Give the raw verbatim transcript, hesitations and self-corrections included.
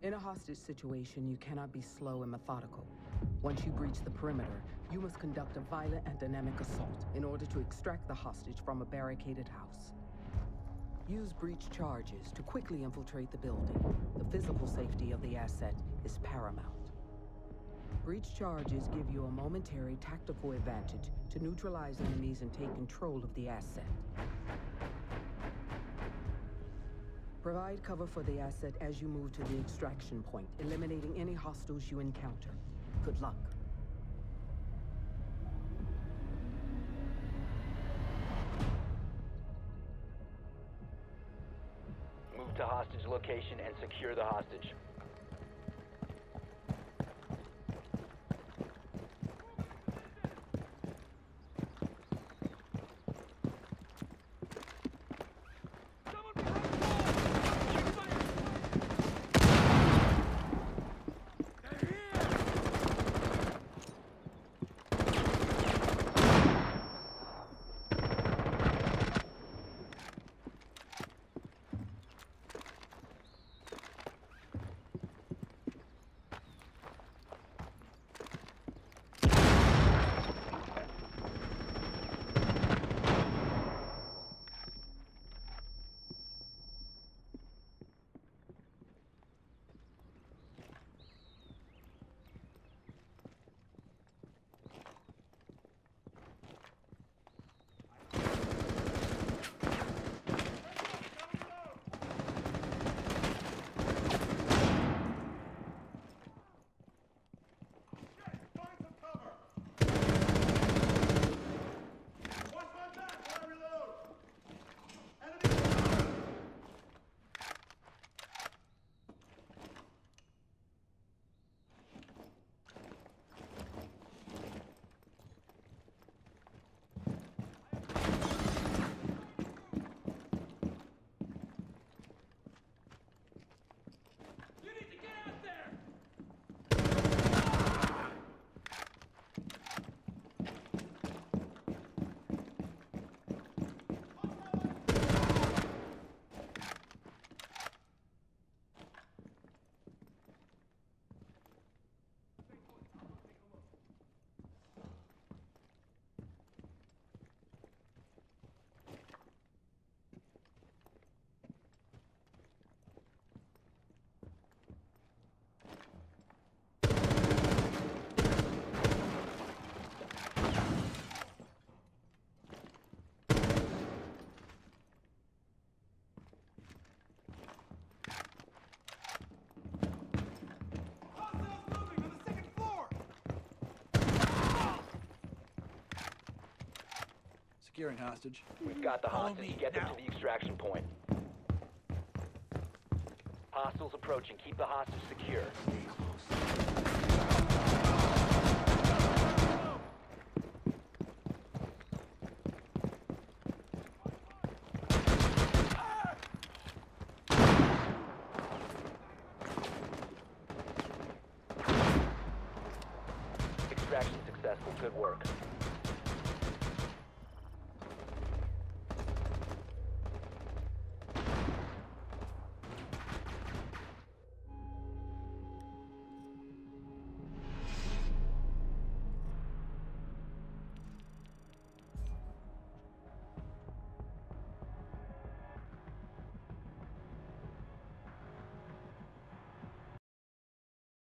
In a hostage situation, you cannot be slow and methodical. Once you breach the perimeter, you must conduct a violent and dynamic assault in order to extract the hostage from a barricaded house. Use breach charges to quickly infiltrate the building. The physical safety of the asset is paramount. Breach charges give you a momentary tactical advantage to neutralize enemies and take control of the asset. Provide cover for the asset as you move to the extraction point, eliminating any hostiles you encounter. Good luck. Move to hostage location and secure the hostage. Securing hostage. We've got the hostage. Get them to the extraction point. Hostiles approaching. Keep the hostage secure. Extraction successful. Good work.